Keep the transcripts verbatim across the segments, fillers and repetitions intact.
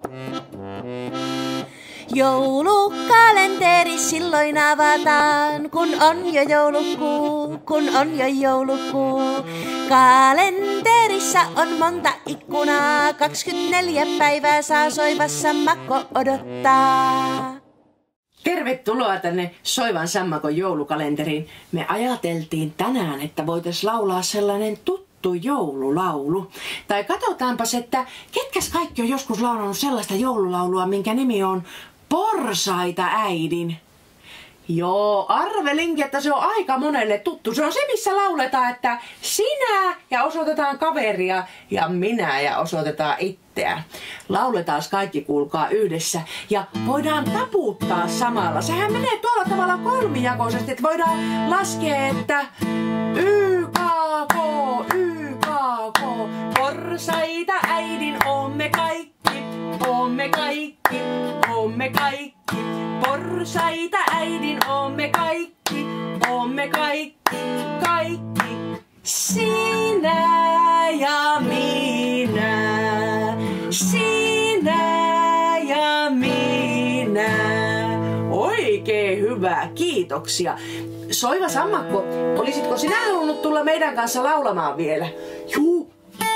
Joulukalenteri silloin avataan, kun on jo joulukuu, kun on jo joulukuu. Kalenterissa on monta ikkunaa, kaksikymmentäneljä päivää saa soiva sammakko odottaa. Tervetuloa tänne Soivan sammakon joulukalenteriin. Me ajateltiin tänään, että voitaisiin laulaa sellainen tuttu joululaulu. Tai katsotaanpas, että ketkäs kaikki on joskus laulanut sellaista joululaulua, minkä nimi on Porsaita äidin. Joo, arvelinkin, että se on aika monelle tuttu. Se on se, missä lauletaan, että sinä ja osoitetaan kaveria ja minä ja osoitetaan itseä. Lauletaan kaikki, kuulkaa, yhdessä ja voidaan taputtaa samalla. Sehän menee tuolla tavalla kolmijakoisesti, että voidaan laskea, että Y, K, K, Y, K, K. Porsaita äidin oomme kaikki, oomme kaikki, oomme kaikki. Porsaita äidin oomme kaikki, oomme kaikki, kaikki. Sinä ja minä, sinä ja minä. Oikein hyvä, kiitoksia. Soiva sammakko, olisitko sinä halunnut tulla meidän kanssa laulamaan vielä? Juu.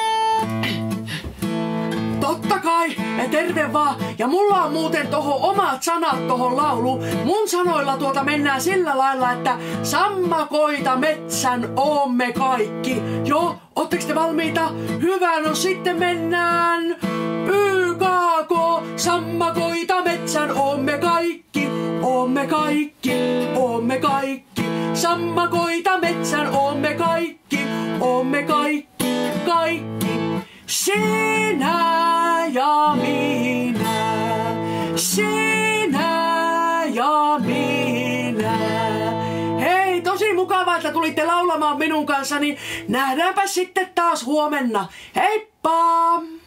Totta kai, ja terve vaan. Ja mulla on muuten tohon omat sanat tohon lauluun. Mun sanoilla tuota mennään sillä lailla, että sammakoita metsän oomme kaikki. Joo, ootteko te valmiita? Hyvä, no sitten mennään. Y, K, K, sammakoita metsän oomme kaikki. Oomme kaikki, oomme kaikki. Sammakoita metsän oomme kaikki. Oomme kaikki, kaikki. Sinä ja minä, sinä ja minä. Hei, tosi mukavaa, että tulitte laulamaan minun kanssani. Nähdäänpä sitten taas huomenna. Heippa!